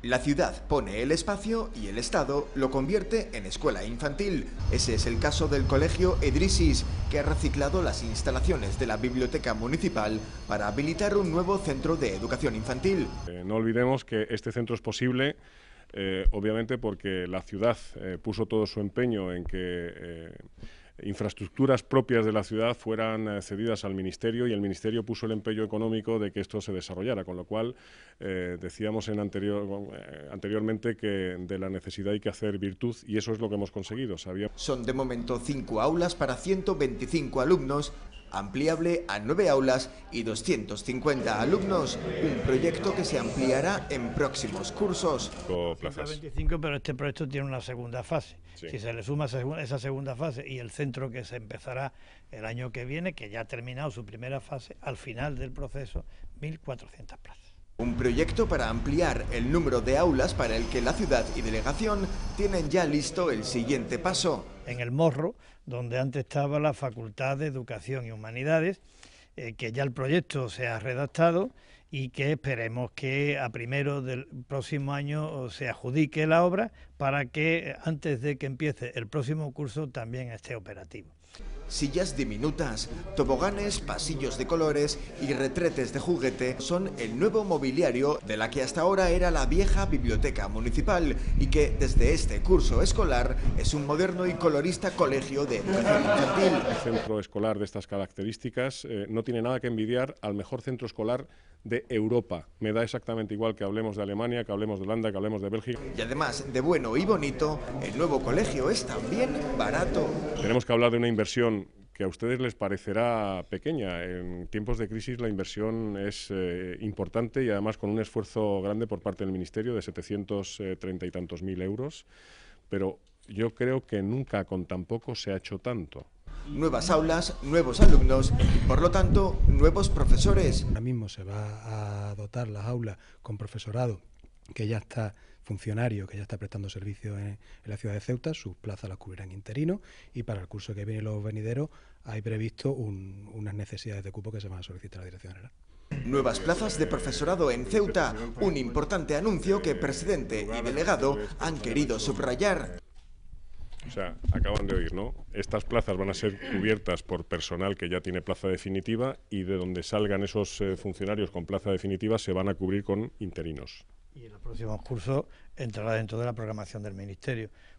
La ciudad pone el espacio y el Estado lo convierte en escuela infantil. Ese es el caso del colegio Edrisis, que ha reciclado las instalaciones de la biblioteca municipal para habilitar un nuevo centro de educación infantil. No olvidemos que este centro es posible, obviamente porque la ciudad puso todo su empeño en que infraestructuras propias de la ciudad fueran cedidas al Ministerio, y el Ministerio puso el empeño económico de que esto se desarrollara, con lo cual decíamos anteriormente que de la necesidad hay que hacer virtud, y eso es lo que hemos conseguido. Son de momento 5 aulas para 125 alumnos, ampliable a 9 aulas y 250 alumnos, un proyecto que se ampliará en próximos cursos. 125, pero este proyecto tiene una segunda fase. Sí. Si se le suma esa segunda fase y el centro que se empezará el año que viene, que ya ha terminado su primera fase, al final del proceso, 1.400 plazas. Un proyecto para ampliar el número de aulas para el que la ciudad y delegación tienen ya listo el siguiente paso. En el Morro, donde antes estaba la Facultad de Educación y Humanidades, que ya el proyecto se ha redactado y que esperemos que a primero del próximo año se adjudique la obra para que antes de que empiece el próximo curso también esté operativo. Sillas diminutas, toboganes, pasillos de colores y retretes de juguete son el nuevo mobiliario de la que hasta ahora era la vieja biblioteca municipal y que desde este curso escolar es un moderno y colorista colegio de educación infantil. Un centro escolar de estas características no tiene nada que envidiar al mejor centro escolar de Europa. Me da exactamente igual que hablemos de Alemania, que hablemos de Holanda, que hablemos de Bélgica. Y además de bueno y bonito, el nuevo colegio es también barato. Tenemos que hablar de una inversión que a ustedes les parecerá pequeña. En tiempos de crisis la inversión es importante, y además con un esfuerzo grande por parte del Ministerio de 730 y tantos mil euros, pero yo creo que nunca con tan poco se ha hecho tanto. Nuevas aulas, nuevos alumnos y, por lo tanto, nuevos profesores. Ahora mismo se va a dotar las aulas con profesorado que ya está funcionario, que ya está prestando servicio en la ciudad de Ceuta. Sus plazas las cubrirán interinos, y para el curso que viene y los venideros hay previsto unas necesidades de cupo que se van a solicitar a la Dirección General. Nuevas plazas de profesorado en Ceuta, un importante anuncio que presidente y delegado han querido subrayar. O sea, acaban de oír, ¿no? Estas plazas van a ser cubiertas por personal que ya tiene plaza definitiva, y de donde salgan esos funcionarios con plaza definitiva se van a cubrir con interinos. Y en los próximos cursos entrará dentro de la programación del Ministerio.